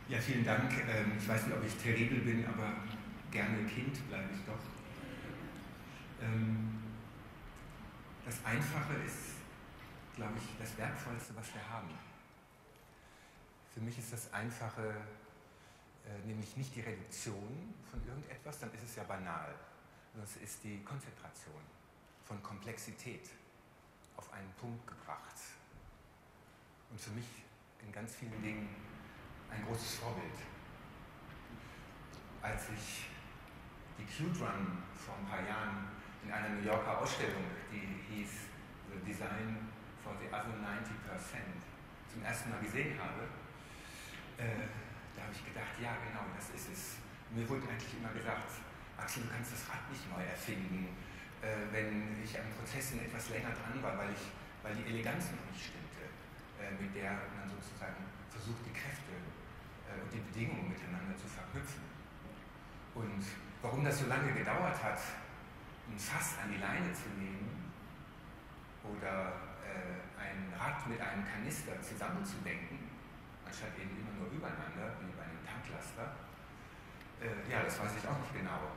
Ja, vielen Dank. Ich weiß nicht, ob ich terribel bin, aber gerne Kind bleibe ich doch. Das Einfache ist, glaube ich, das Wertvollste, was wir haben. Für mich ist das Einfache nämlich nicht die Reduktion von irgendetwas, dann ist es ja banal. Das ist die Konzentration von Komplexität auf einen Punkt gebracht. Und für mich in ganz vielen Dingen ein großes Vorbild. Als ich die Q-Run vor ein paar Jahren in einer New Yorker Ausstellung, die hieß The Design for the Other 90%, zum ersten Mal gesehen habe, da habe ich gedacht, ja genau, das ist es. Mir wurde eigentlich immer gesagt, Axel, du kannst das Rad nicht neu erfinden, wenn ich an Prozessen etwas länger dran war, weil die Eleganz noch nicht stimmte, mit der man sozusagen versucht, die Kräfte und die Bedingungen miteinander zu verknüpfen. Und warum das so lange gedauert hat, ein Fass an die Leine zu nehmen oder ein Rad mit einem Kanister zusammenzudenken, anstatt eben immer nur übereinander, wie bei einem Tanklaster, ja, das weiß ich auch nicht genau.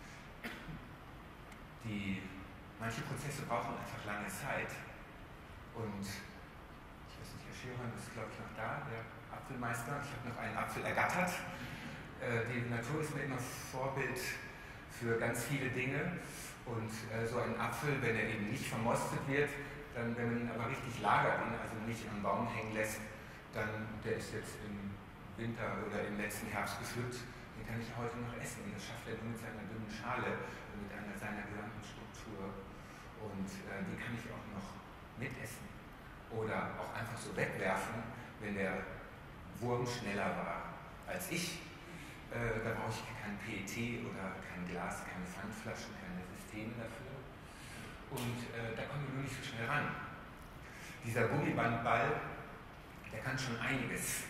Manche Prozesse brauchen einfach lange Zeit und ich weiß nicht, Herr Scherer ist, glaube ich, noch da, der Apfelmeister. Ich habe noch einen Apfel ergattert. Die Natur ist mir immer Vorbild für ganz viele Dinge und so ein Apfel, wenn er eben nicht vermostet wird, dann, wenn man ihn aber richtig lagert, ihn also nicht am Baum hängen lässt, dann, der ist jetzt im Winter oder im letzten Herbst gepflückt, den kann ich heute noch essen. Und das schafft er nur mit seiner dünnen Schale, mit seiner gesamten Struktur. Und die kann ich auch noch mitessen. Oder auch einfach so wegwerfen, wenn der Wurm schneller war als ich. Da brauche ich kein PET oder kein Glas, keine Pfandflaschen, keine Systeme dafür. Und da kommen wir nur nicht so schnell ran. Dieser Gummibandball, der kann schon einiges.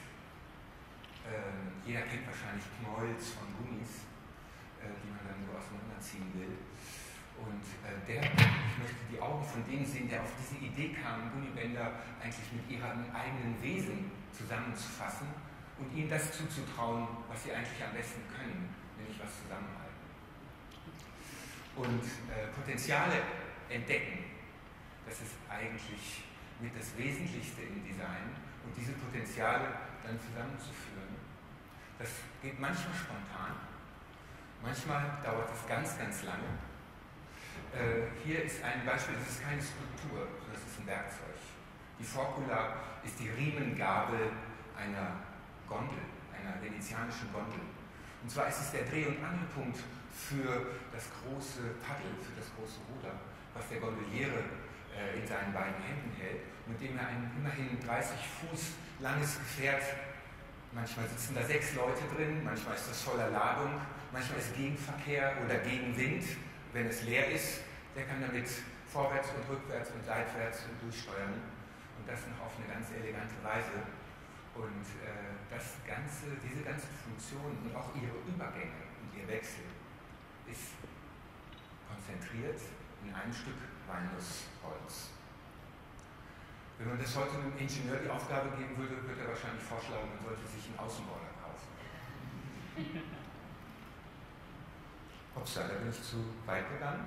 Jeder kennt wahrscheinlich Knolls von Gummis, die man dann so auseinanderziehen will. Und ich möchte die Augen von dem sehen, der auf diese Idee kam, Gummibänder eigentlich mit ihrem eigenen Wesen zusammenzufassen und ihnen das zuzutrauen, was sie eigentlich am besten können, nämlich was zusammenhalten. Und Potenziale entdecken, das ist eigentlich mit das Wesentlichste im Design. Und diese Potenziale dann zusammenzuführen, das geht manchmal spontan, manchmal dauert es ganz, ganz lange. Hier ist ein Beispiel, das ist keine Skulptur, sondern das ist ein Werkzeug. Die Forcula ist die Riemengabel einer Gondel, einer venezianischen Gondel. Und zwar ist es der Dreh- und Angelpunkt für das große Paddel, für das große Ruder, was der Gondoliere in seinen beiden Händen hält, mit dem er ein immerhin 30 Fuß langes Gefährt, manchmal sitzen da 6 Leute drin, manchmal ist das voller Ladung, manchmal ist Gegenverkehr oder Gegenwind, wenn es leer ist, der kann damit vorwärts und rückwärts und seitwärts durchsteuern und das noch auf eine ganz elegante Weise. Und diese ganze Funktion und auch ihre Übergänge und ihr Wechsel ist konzentriert in einem Stück Walnussholz. Wenn man das heute einem Ingenieur die Aufgabe geben würde, würde er wahrscheinlich vorschlagen, man sollte sich einen Außenborder kaufen. Upsa, da bin ich zu weit gegangen.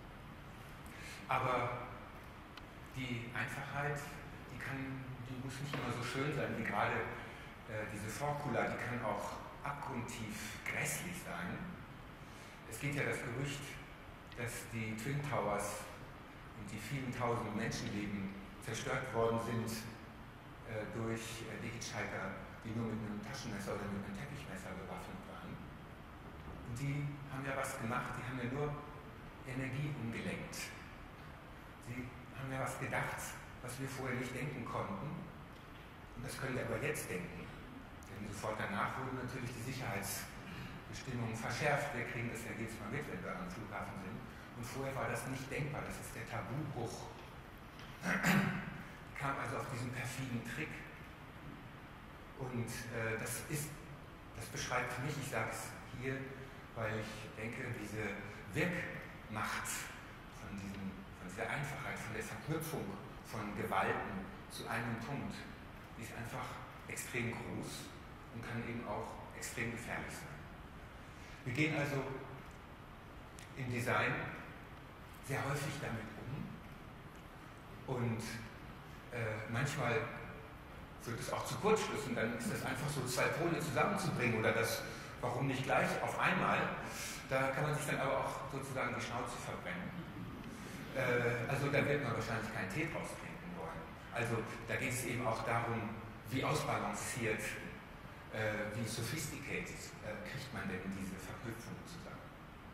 Aber die Einfachheit, die muss nicht immer so schön sein wie gerade diese Forcula, die kann auch abgrundtief grässlich sein. Es geht ja das Gerücht, dass die Twin Towers und die vielen tausend Menschenleben zerstört worden sind durch die Hitchhiker, die nur mit einem Taschenmesser oder mit einem Teppichmesser bewaffnet waren. Und die haben ja was gemacht, die haben ja nur Energie umgelenkt. Sie haben ja was gedacht, was wir vorher nicht denken konnten. Und das können wir aber jetzt denken. Denn sofort danach wurden natürlich die Sicherheitsbestimmungen verschärft. Wir kriegen das ja jedes Mal mit, wenn wir am Flughafen sind. Und vorher war das nicht denkbar. Das ist der Tabubruch. Kam also auf diesen perfiden Trick. Und das beschreibt für mich, ich sage es hier, weil ich denke, diese Wirkmacht von dieser Einfachheit, von der Verknüpfung von Gewalten zu einem Punkt, die ist einfach extrem groß und kann eben auch extrem gefährlich sein. Wir gehen also im Design sehr häufig damit um und manchmal führt es auch zu Kurzschlüssen, dann ist das einfach so, zwei Pole zusammenzubringen oder das, warum nicht gleich auf einmal, da kann man sich dann aber auch sozusagen die Schnauze verbrennen. Also da wird man wahrscheinlich keinen Tee draus trinken wollen. Also da geht es eben auch darum, wie ausbalanciert, wie sophisticated kriegt man denn diese Verknüpfung zusammen.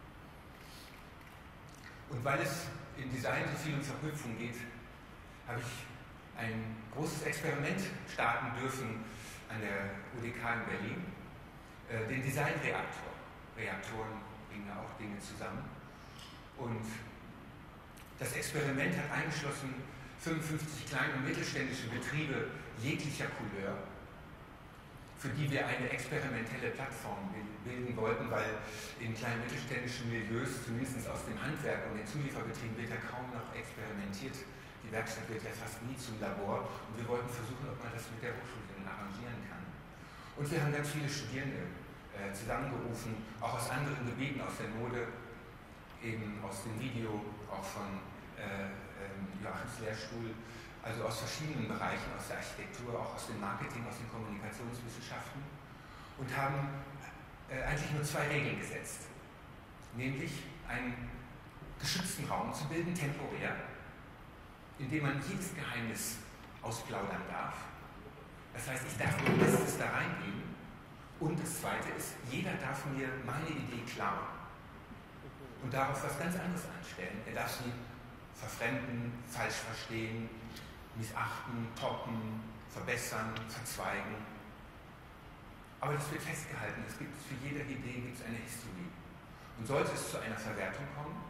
Und weil es im Design so viel um Verknüpfung geht, habe ich ein großes Experiment starten dürfen an der UDK in Berlin, den Design-Reaktor. Reaktoren bringen ja auch Dinge zusammen. Und das Experiment hat eingeschlossen 55 kleine und mittelständische Betriebe jeglicher Couleur, für die wir eine experimentelle Plattform bilden wollten, weil in kleinen mittelständischen Milieus, zumindest aus dem Handwerk und den Zulieferbetrieben, wird ja kaum noch experimentiert. Die Werkstatt wird ja fast nie zum Labor und wir wollten versuchen, ob man das mit der Hochschule arrangieren kann. Und wir haben ganz viele Studierende zusammengerufen, auch aus anderen Gebieten, aus der Mode, eben aus dem Video, auch von Joachims Lehrstuhl, also aus verschiedenen Bereichen, aus der Architektur, auch aus dem Marketing, aus den Kommunikationswissenschaften und haben eigentlich nur zwei Regeln gesetzt, nämlich einen geschützten Raum zu bilden, temporär, in dem man jedes Geheimnis ausplaudern darf. Das heißt, ich darf mein Bestes da reingeben. Und das Zweite ist, jeder darf mir meine Idee klauen und darauf was ganz anderes anstellen. Er darf sie verfremden, falsch verstehen, missachten, toppen, verbessern, verzweigen. Aber das wird festgehalten. Es gibt für jede Idee gibt es eine Historie. Und sollte es zu einer Verwertung kommen,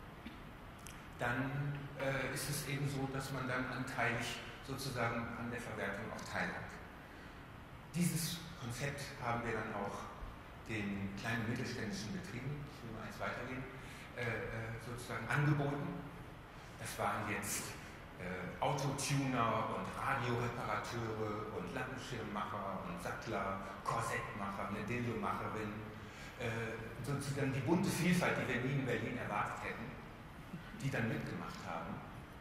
dann ist es eben so, dass man dann anteilig sozusagen an der Verwertung auch teilhat. Dieses Konzept haben wir dann auch den kleinen mittelständischen Betrieben, ich will mal eins weitergehen, sozusagen angeboten. Das waren jetzt Autotuner und Radioreparateure und Lampenschirmmacher und Sattler, Korsettmacher, eine Dildomacherin, sozusagen die bunte Vielfalt, die wir nie in Berlin erwartet hätten, die dann mitgemacht haben.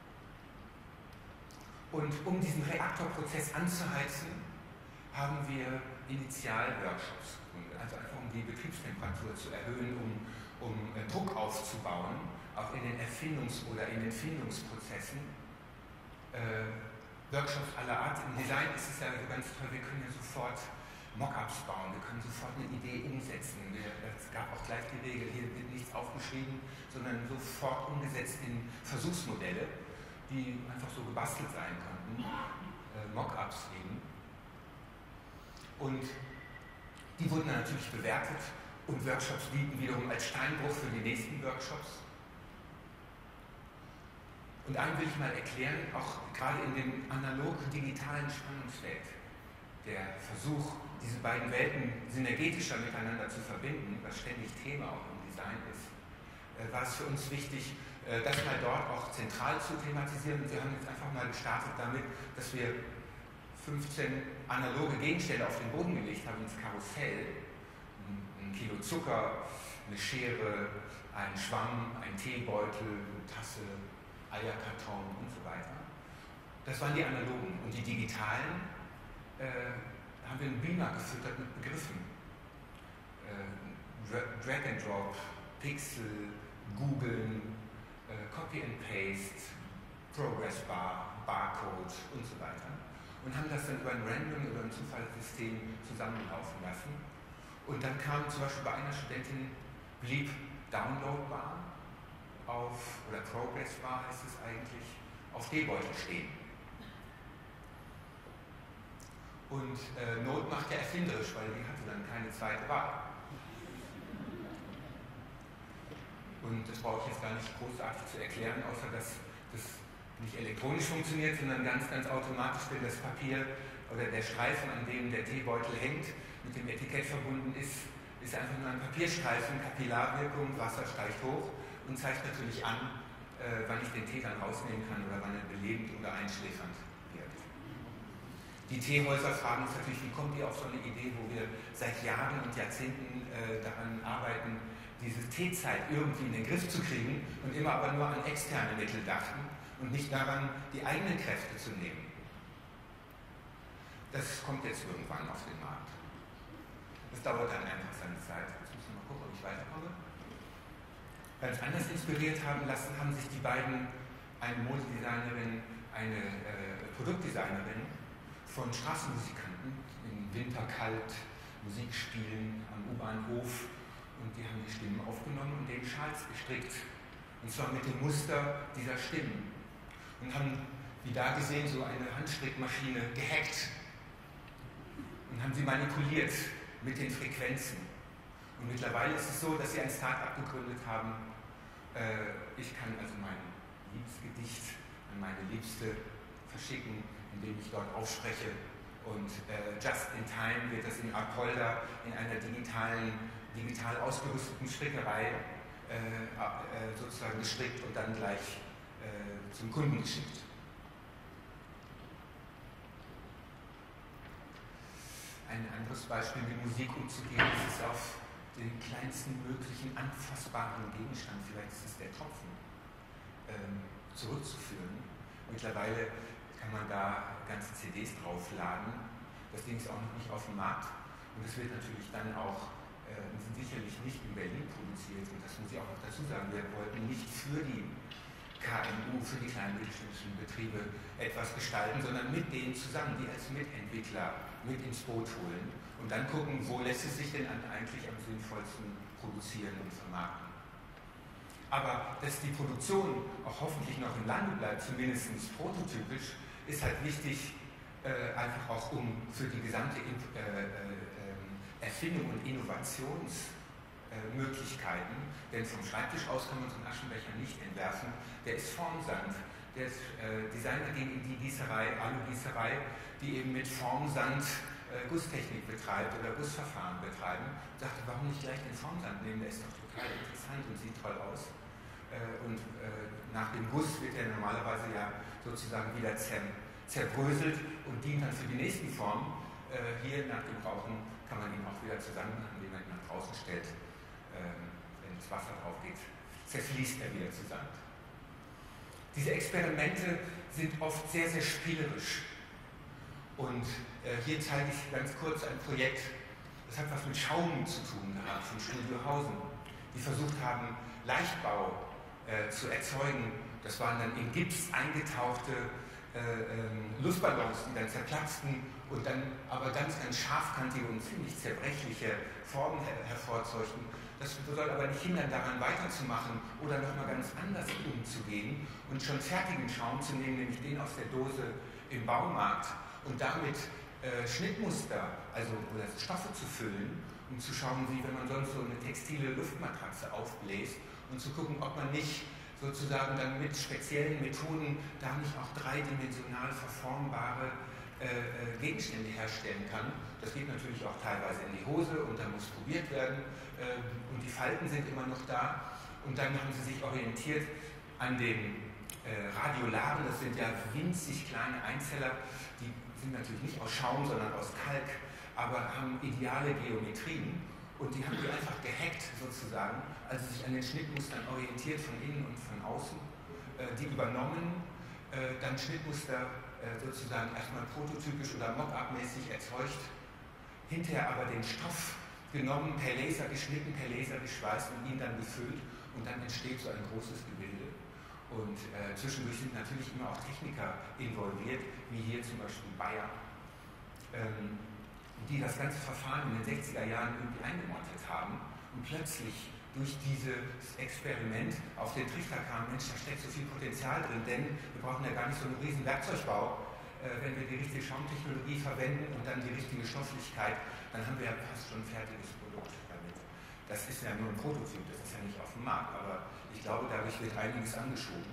Und um diesen Reaktorprozess anzuheizen, haben wir Initialworkshops gegründet, also einfach um die Betriebstemperatur zu erhöhen, um Druck aufzubauen, auch in den oder in den Findungsprozessen. Workshops aller Art. Im Design ist es ja ganz toll, wir können ja sofort Mockups bauen, wir können sofort eine Idee umsetzen. Es gab auch gleich die Regel, hier wird nichts aufgeschrieben, sondern sofort umgesetzt in Versuchsmodelle, die einfach so gebastelt sein konnten, Mockups eben. Und die wurden dann natürlich bewertet und Workshops dienten wiederum als Steinbruch für die nächsten Workshops. Und einen will ich mal erklären, auch gerade in dem analog-digitalen Spannungsfeld, der Versuch, diese beiden Welten synergetischer miteinander zu verbinden, was ständig Thema auch im Design ist, war es für uns wichtig, das mal dort auch zentral zu thematisieren. Und wir haben jetzt einfach mal gestartet damit, dass wir 15 analoge Gegenstände auf den Boden gelegt haben, ins Karussell. Ein Kilo Zucker, eine Schere, ein Schwamm, ein Teebeutel, eine Tasse, Eierkarton und so weiter. Das waren die analogen. Und die digitalen haben wir einen Beamer gefüttert mit Begriffen. Drag and Drop, Pixel, Googeln, Copy and Paste, Progress Bar, Barcode und so weiter. Und haben das dann über ein Random oder ein Zufallssystem zusammenlaufen lassen. Und dann kam zum Beispiel bei einer Studentin, blieb Downloadbar oder Progress Bar heißt es eigentlich, auf Teebeutel stehen. Und Not macht ja erfinderisch, weil die hatte dann keine zweite Wahl. Und das brauche ich jetzt gar nicht großartig zu erklären, außer dass das nicht elektronisch funktioniert, sondern ganz, ganz automatisch, wenn das Papier oder der Streifen, an dem der Teebeutel hängt, mit dem Etikett verbunden ist, ist einfach nur ein Papierstreifen, Kapillarwirkung, Wasser steigt hoch und zeigt natürlich an, wann ich den Tee dann rausnehmen kann oder wann er belebend oder einschläfernd wird. Die Teehäuser fragen uns natürlich, wie kommt ihr auf so eine Idee, wo wir seit Jahren und Jahrzehnten daran arbeiten, diese Teezeit irgendwie in den Griff zu kriegen und immer aber nur an externe Mittel dachten und nicht daran, die eigenen Kräfte zu nehmen. Das kommt jetzt irgendwann auf den Markt. Das dauert dann einfach seine Zeit. Jetzt muss ich mal gucken, ob ich weiterkomme. Ganz anders inspiriert haben lassen, haben sich die beiden, eine Modedesignerin, eine Produktdesignerin, von Straßenmusikanten im Winter kalt, Musik spielen am U-Bahnhof, und die haben die Stimmen aufgenommen und den Schals gestrickt. Und zwar mit dem Muster dieser Stimmen. Und haben, wie da gesehen, so eine Handstrickmaschine gehackt. Und haben sie manipuliert mit den Frequenzen. Und mittlerweile ist es so, dass sie ein Start-up gegründet haben. Ich kann also mein Liebesgedicht an meine Liebste verschicken, indem ich dort aufspreche. Und just in time wird das in Apolda in einer digital ausgerüsteten Strickerei sozusagen gestrickt und dann gleich zum Kunden geschickt. Ein anderes Beispiel, mit Musik umzugehen, ist es auf den kleinsten möglichen anfassbaren Gegenstand, vielleicht ist es der Tropfen, zurückzuführen. Mittlerweile kann man da ganze CDs draufladen. Das Ding ist auch noch nicht auf dem Markt. Und es wird natürlich dann auch sicherlich nicht in Berlin produziert. Und das muss ich auch noch dazu sagen. Wir wollten nicht für die KMU, für die kleinen mittelständischen Betriebe etwas gestalten, sondern mit denen zusammen, die als Mitentwickler mit ins Boot holen und dann gucken, wo lässt es sich denn eigentlich am sinnvollsten produzieren und vermarkten. Aber dass die Produktion auch hoffentlich noch im Lande bleibt, zumindest prototypisch, ist halt wichtig, einfach auch für die gesamte Erfindung und Innovationsmöglichkeiten, denn vom Schreibtisch aus kann man so einen Aschenbecher nicht entwerfen, der ist Formsand. Der Designer ging in die Gießerei, Alugießerei, die eben mit Formsand Gusstechnik betreibt oder Gussverfahren betreiben, und sagte, warum nicht gleich den Formsand nehmen, der ist doch total interessant und sieht toll aus. Und nach dem Guss wird er normalerweise ja sozusagen wieder zerbröselt und dient dann für die nächsten Formen. Hier nach dem Rauchen kann man ihn auch wieder zusammenmachen, indem man ihn nach draußen stellt. Wenn das Wasser drauf geht, zerfließt er wieder zusammen. Diese Experimente sind oft sehr, sehr spielerisch. Und hier zeige ich ganz kurz ein Projekt, das hat was mit Schaum zu tun gehabt, von Studio Hausen, die versucht haben, Leichtbau zu erzeugen. Das waren dann in Gips eingetauchte Luftballons, die dann zerplatzten und dann aber ganz, ganz scharfkantige und ziemlich zerbrechliche Formen hervorzeugten. Das soll aber nicht hindern, daran weiterzumachen oder nochmal ganz anders umzugehen und schon fertigen Schaum zu nehmen, nämlich den aus der Dose im Baumarkt, und damit Schnittmuster, oder Stoffe zu füllen, um zu schauen, wie wenn man sonst so eine textile Luftmatratze aufbläst, und zu gucken, ob man nicht sozusagen dann mit speziellen Methoden da nicht auch dreidimensional verformbare Gegenstände herstellen kann. Das geht natürlich auch teilweise in die Hose und da muss probiert werden und die Falten sind immer noch da. Und dann haben sie sich orientiert an den Radiolaren, das sind ja winzig kleine Einzeller, die sind natürlich nicht aus Schaum, sondern aus Kalk, aber haben ideale Geometrien. Und die haben die einfach gehackt sozusagen, also sich an den Schnittmustern orientiert von innen und von außen, die übernommen, dann Schnittmuster sozusagen erstmal prototypisch oder Mock-up-mäßig erzeugt, hinterher aber den Stoff genommen, per Laser geschnitten, per Laser geschweißt und ihn dann gefüllt, und dann entsteht so ein großes Gebilde. Und zwischendurch sind natürlich immer auch Techniker involviert, wie hier zum Beispiel Bayer, die das ganze Verfahren in den 60er Jahren irgendwie eingemottet haben und plötzlich durch dieses Experiment auf den Trichter kam, Mensch, da steckt so viel Potenzial drin, denn wir brauchen ja gar nicht so einen riesen Werkzeugbau. Wenn wir die richtige Schaumtechnologie verwenden und dann die richtige Stofflichkeit, dann haben wir ja fast schon ein fertiges Produkt damit. Das ist ja nur ein Prototyp, das ist ja nicht auf dem Markt, aber ich glaube, dadurch wird einiges angeschoben.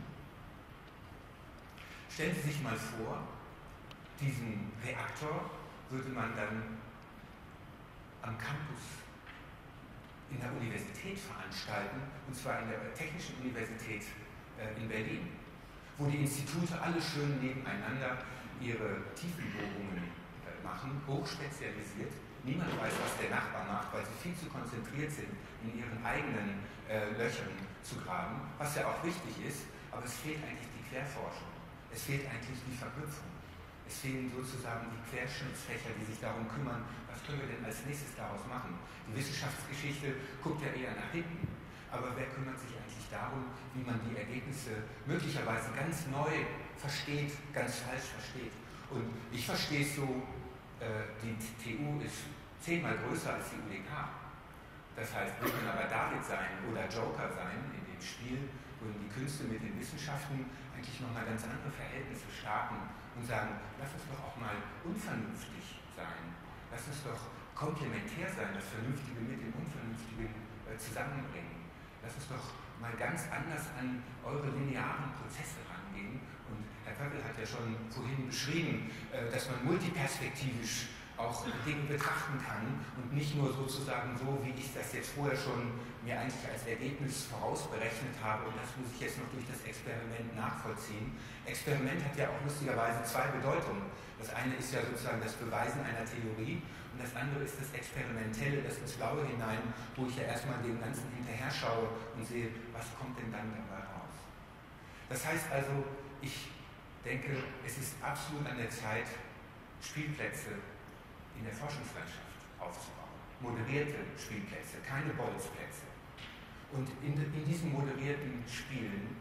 Stellen Sie sich mal vor, diesen Reaktor würde man dann am Campus in der Universität veranstalten, und zwar in der Technischen Universität in Berlin, wo die Institute alle schön nebeneinander ihre Tiefenbohrungen machen, hochspezialisiert. Niemand weiß, was der Nachbar macht, weil sie viel zu konzentriert sind, in ihren eigenen Löchern zu graben, was ja auch wichtig ist, aber es fehlt eigentlich die Querforschung. Es fehlt eigentlich die Verknüpfung. Es fehlen sozusagen die Querschnittsfächer, die sich darum kümmern, was können wir denn als nächstes daraus machen. Die Wissenschaftsgeschichte guckt ja eher nach hinten, aber wer kümmert sich eigentlich darum, wie man die Ergebnisse möglicherweise ganz neu versteht, ganz falsch versteht. Und ich verstehe es so, die TU ist 10-mal größer als die UDK. Das heißt, wir können aber David sein oder Joker sein in dem Spiel, wo die Künste mit den Wissenschaften eigentlich nochmal ganz andere Verhältnisse starten und sagen, lass uns doch auch mal unvernünftig sein. Lass uns doch komplementär sein, das Vernünftige mit dem Unvernünftigen zusammenbringen. Lass uns doch mal ganz anders an eure linearen Prozesse rangehen. Und Herr Pöppel hat ja schon vorhin beschrieben, dass man multiperspektivisch auch Dinge betrachten kann und nicht nur sozusagen so, wie ich das jetzt vorher schon mir eigentlich als Ergebnis vorausberechnet habe und das muss ich jetzt noch durch das Experiment nachvollziehen. Experiment hat ja auch lustigerweise zwei Bedeutungen. Das eine ist ja sozusagen das Beweisen einer Theorie und das andere ist das Experimentelle, das ins Blaue hinein, wo ich ja erstmal dem Ganzen hinterher schaue und sehe, was kommt denn dann dabei raus. Das heißt also, ich denke, es ist absolut an der Zeit, Spielplätze in der Forschungslandschaft aufzubauen. Moderierte Spielplätze, keine Bolzplätze. Und in diesen moderierten Spielen,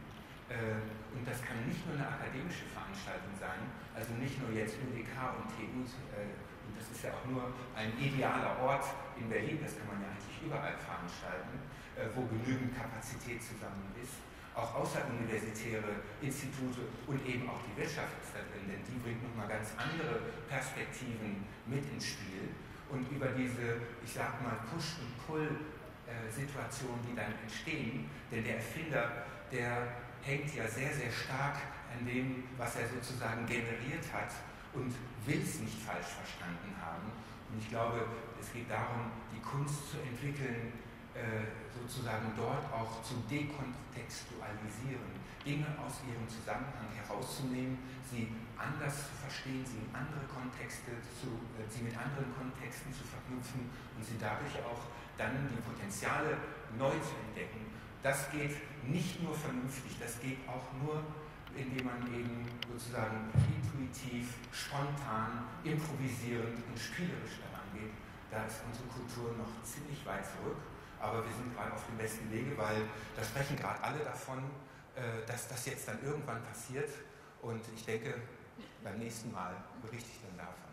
und das kann nicht nur eine akademische Veranstaltung sein, also nicht nur jetzt UDK und TU, und das ist ja auch nur ein idealer Ort in Berlin, das kann man ja eigentlich überall veranstalten, wo genügend Kapazität zusammen ist. Auch außeruniversitäre Institute und eben auch die Wirtschaft ist da drin, denn die bringt nochmal ganz andere Perspektiven mit ins Spiel. Und über diese, ich sag mal, Push- und Pull-Situationen, die dann entstehen, denn der Erfinder, der hängt ja sehr, sehr stark an dem, was er sozusagen generiert hat und will es nicht falsch verstanden haben. Und ich glaube, es geht darum, die Kunst zu entwickeln, sozusagen dort auch zu dekontextualisieren, Dinge aus ihrem Zusammenhang herauszunehmen, sie anders zu verstehen, sie mit anderen Kontexten zu verknüpfen und sie dadurch auch dann die Potenziale neu zu entdecken. Das geht nicht nur vernünftig, das geht auch nur, indem man eben sozusagen intuitiv, spontan, improvisierend und spielerisch daran geht. Da ist unsere Kultur noch ziemlich weit zurück. Aber wir sind gerade auf dem besten Wege, weil da sprechen gerade alle davon, dass das jetzt dann irgendwann passiert. Und ich denke, beim nächsten Mal berichte ich dann davon.